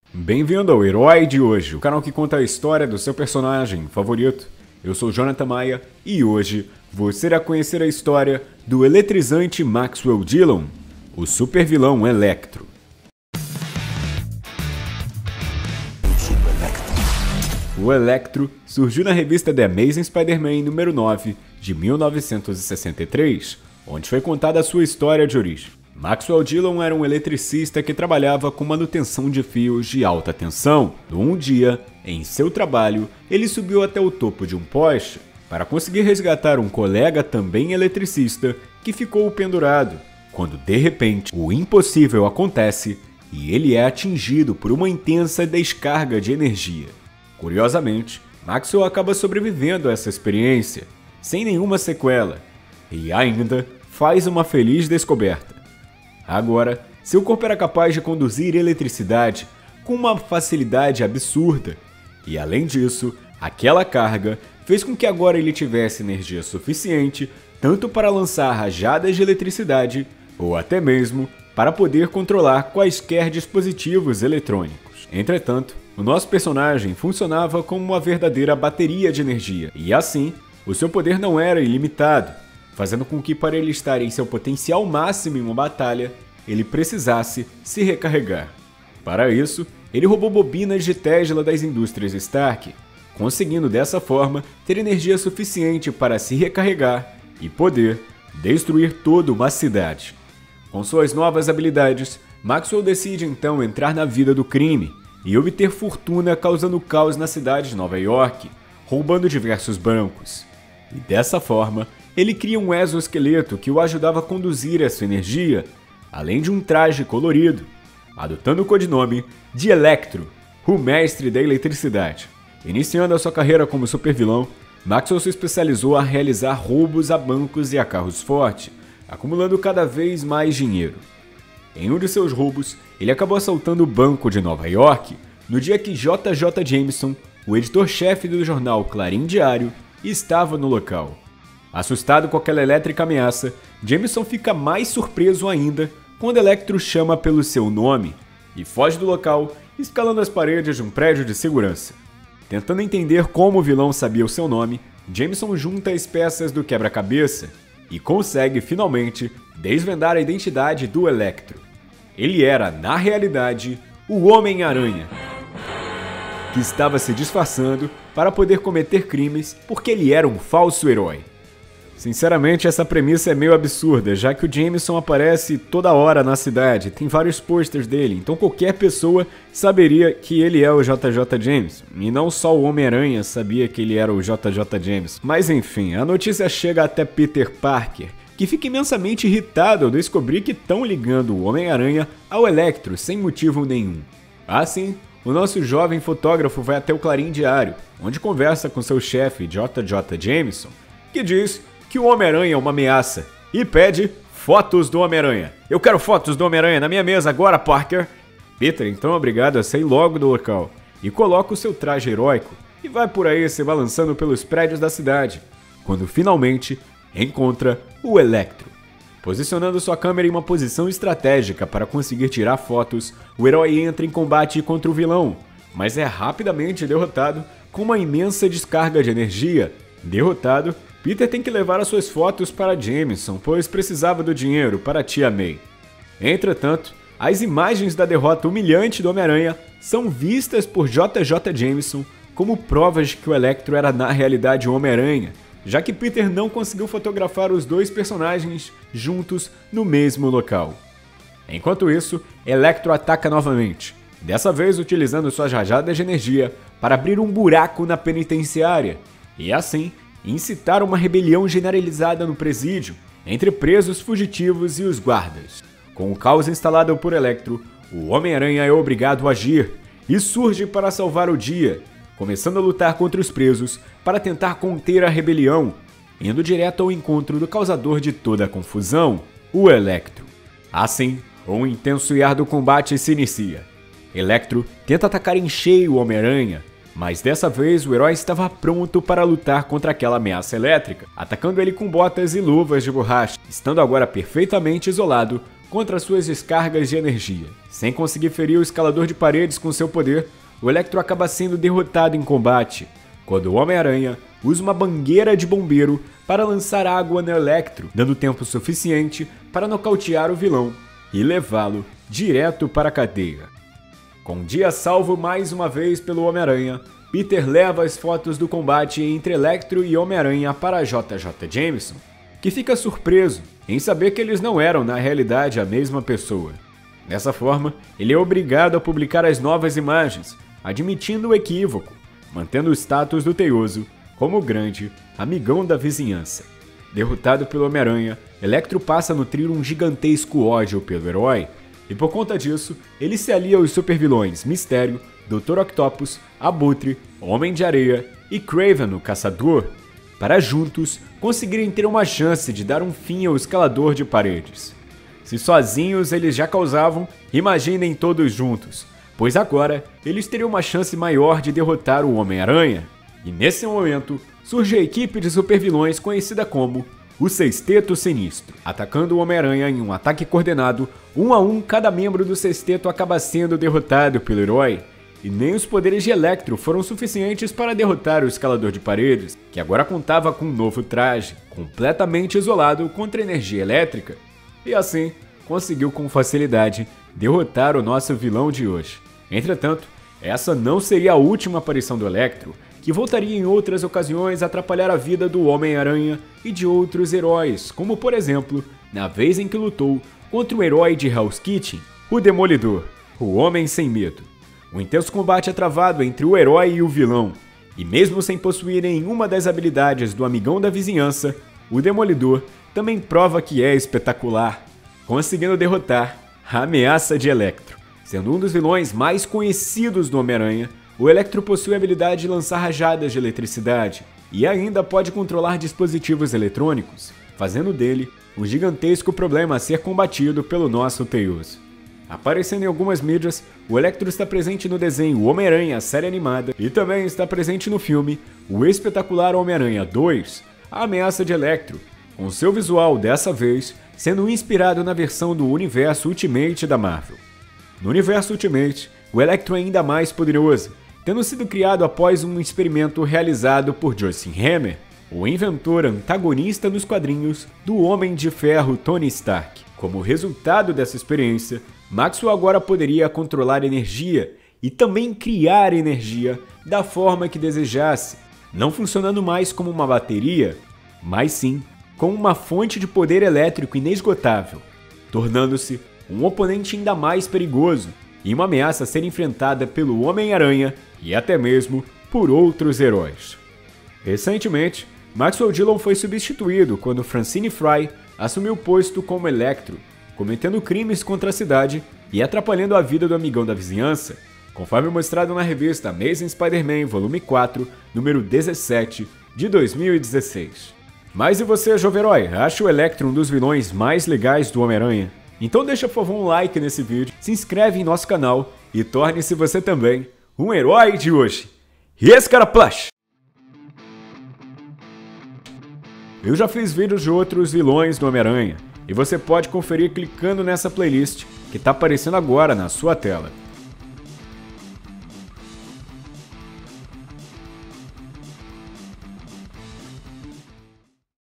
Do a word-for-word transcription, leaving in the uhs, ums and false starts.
Bem-vindo ao Herói de Hoje, o canal que conta a história do seu personagem favorito. Eu sou Jonathan Maia e hoje você irá conhecer a história do eletrizante Maxwell Dillon, o super vilão Electro. O Electro surgiu na revista The Amazing Spider-Man número nove, de mil novecentos e sessenta e três, onde foi contada a sua história de origem. Maxwell Dillon era um eletricista que trabalhava com manutenção de fios de alta tensão. Um dia, em seu trabalho, ele subiu até o topo de um poste para conseguir resgatar um colega também eletricista que ficou pendurado, quando de repente o impossível acontece e ele é atingido por uma intensa descarga de energia. Curiosamente, Maxwell acaba sobrevivendo a essa experiência, sem nenhuma sequela, e ainda faz uma feliz descoberta. Agora, seu corpo era capaz de conduzir eletricidade com uma facilidade absurda, e além disso, aquela carga fez com que agora ele tivesse energia suficiente tanto para lançar rajadas de eletricidade ou até mesmo para poder controlar quaisquer dispositivos eletrônicos. Entretanto, o nosso personagem funcionava como uma verdadeira bateria de energia, e assim, o seu poder não era ilimitado, fazendo com que para ele estar em seu potencial máximo em uma batalha, ele precisasse se recarregar. Para isso, ele roubou bobinas de Tesla das indústrias Stark, conseguindo dessa forma ter energia suficiente para se recarregar e poder destruir toda uma cidade. Com suas novas habilidades, Maxwell decide então entrar na vida do crime e obter fortuna causando caos na cidade de Nova York, roubando diversos bancos. E dessa forma, ele cria um exoesqueleto que o ajudava a conduzir essa energia, além de um traje colorido, adotando o codinome de Electro, o mestre da eletricidade. Iniciando a sua carreira como supervilão, Maxwell se especializou a realizar roubos a bancos e a carros fortes, acumulando cada vez mais dinheiro. Em um de seus roubos, ele acabou assaltando o Banco de Nova York no dia que J J Jameson, o editor-chefe do jornal Clarim Diário, estava no local. Assustado com aquela elétrica ameaça, Jameson fica mais surpreso ainda quando Electro chama pelo seu nome e foge do local, escalando as paredes de um prédio de segurança. Tentando entender como o vilão sabia o seu nome, Jameson junta as peças do quebra-cabeça e consegue finalmente desvendar a identidade do Electro. Ele era, na realidade, o Homem-Aranha, que estava se disfarçando para poder cometer crimes porque ele era um falso herói. Sinceramente, essa premissa é meio absurda, já que o Jameson aparece toda hora na cidade, tem vários posters dele, então qualquer pessoa saberia que ele é o J J Jameson, e não só o Homem-Aranha sabia que ele era o J J Jameson. Mas enfim, a notícia chega até Peter Parker, que fica imensamente irritado ao descobrir que estão ligando o Homem-Aranha ao Electro sem motivo nenhum. Assim, o nosso jovem fotógrafo vai até o Clarim Diário, onde conversa com seu chefe J J Jameson, que diz que o Homem-Aranha é uma ameaça e pede fotos do Homem-Aranha. Eu quero fotos do Homem-Aranha na minha mesa agora, Parker! Peter então é obrigado a sair logo do local e coloca o seu traje heróico e vai por aí se balançando pelos prédios da cidade, quando finalmente encontra o Electro. Posicionando sua câmera em uma posição estratégica para conseguir tirar fotos, o herói entra em combate contra o vilão, mas é rapidamente derrotado com uma imensa descarga de energia. Derrotado, Peter tem que levar as suas fotos para Jameson, pois precisava do dinheiro para a tia May. Entretanto, as imagens da derrota humilhante do Homem-Aranha são vistas por J J Jameson como provas de que o Electro era na realidade o Homem-Aranha, já que Peter não conseguiu fotografar os dois personagens juntos no mesmo local. Enquanto isso, Electro ataca novamente, dessa vez utilizando suas rajadas de energia para abrir um buraco na penitenciária, e assim incitar uma rebelião generalizada no presídio, entre presos fugitivos e os guardas. Com o caos instalado por Electro, o Homem-Aranha é obrigado a agir e surge para salvar o dia, começando a lutar contra os presos para tentar conter a rebelião, indo direto ao encontro do causador de toda a confusão, o Electro. Assim, um intenso e árduo combate se inicia. Electro tenta atacar em cheio o Homem-Aranha, mas dessa vez o herói estava pronto para lutar contra aquela ameaça elétrica, atacando ele com botas e luvas de borracha. Estando agora perfeitamente isolado, contra suas descargas de energia. Sem conseguir ferir o escalador de paredes com seu poder, o Electro acaba sendo derrotado em combate, quando o Homem-Aranha usa uma mangueira de bombeiro para lançar água no Electro, dando tempo suficiente para nocautear o vilão e levá-lo direto para a cadeia. Com o dia salvo mais uma vez pelo Homem-Aranha, Peter leva as fotos do combate entre Electro e Homem-Aranha para J J Jameson, que fica surpreso em saber que eles não eram na realidade a mesma pessoa. Dessa forma, ele é obrigado a publicar as novas imagens, admitindo o equívoco, mantendo o status do Teioso como o grande amigão da vizinhança. Derrotado pelo Homem-Aranha, Electro passa a nutrir um gigantesco ódio pelo herói, e por conta disso, ele se alia aos supervilões Mistério, doutor Octopus, Abutre, Homem de Areia e Kraven, o Caçador, para juntos conseguirem ter uma chance de dar um fim ao escalador de paredes. Se sozinhos eles já causavam, imaginem todos juntos, pois agora eles teriam uma chance maior de derrotar o Homem-Aranha. E nesse momento, surge a equipe de supervilões conhecida como o Sexteto Sinistro. Atacando o Homem-Aranha em um ataque coordenado, um a um cada membro do Sexteto acaba sendo derrotado pelo herói, e nem os poderes de Electro foram suficientes para derrotar o escalador de paredes, que agora contava com um novo traje, completamente isolado contra a energia elétrica, e assim conseguiu com facilidade derrotar o nosso vilão de hoje. Entretanto, essa não seria a última aparição do Electro, que voltaria em outras ocasiões a atrapalhar a vida do Homem-Aranha e de outros heróis, como por exemplo, na vez em que lutou contra o herói de Hell's Kitchen, o Demolidor, o Homem Sem Medo. Um intenso combate é travado entre o herói e o vilão, e mesmo sem possuir nenhuma das habilidades do amigão da vizinhança, o Demolidor também prova que é espetacular, conseguindo derrotar a ameaça de Electro. Sendo um dos vilões mais conhecidos do Homem-Aranha, o Electro possui a habilidade de lançar rajadas de eletricidade e ainda pode controlar dispositivos eletrônicos, fazendo dele um gigantesco problema a ser combatido pelo nosso Teioso. Aparecendo em algumas mídias, o Electro está presente no desenho Homem-Aranha, a série animada, e também está presente no filme O Espetacular Homem-Aranha dois, A Ameaça de Electro, com seu visual, dessa vez, sendo inspirado na versão do universo Ultimate da Marvel. No universo Ultimate, o Electro é ainda mais poderoso, tendo sido criado após um experimento realizado por Justin Hammer, o inventor antagonista nos quadrinhos do Homem de Ferro Tony Stark. Como resultado dessa experiência, Maxwell agora poderia controlar energia e também criar energia da forma que desejasse, não funcionando mais como uma bateria, mas sim como uma fonte de poder elétrico inesgotável, tornando-se um oponente ainda mais perigoso e uma ameaça a ser enfrentada pelo Homem-Aranha e até mesmo por outros heróis. Recentemente, Maxwell Dillon foi substituído quando Francine Fry assumiu o posto como Electro, cometendo crimes contra a cidade e atrapalhando a vida do amigão da vizinhança, conforme mostrado na revista Amazing Spider-Man volume quatro, número dezessete, de dois mil e dezesseis. Mas e você, jovem herói? Acha o Electro um dos vilões mais legais do Homem-Aranha? Então deixa por favor um like nesse vídeo, se inscreve em nosso canal e torne-se você também um herói de hoje. E esse cara plush! Eu já fiz vídeos de outros vilões do Homem-Aranha, e você pode conferir clicando nessa playlist que está aparecendo agora na sua tela.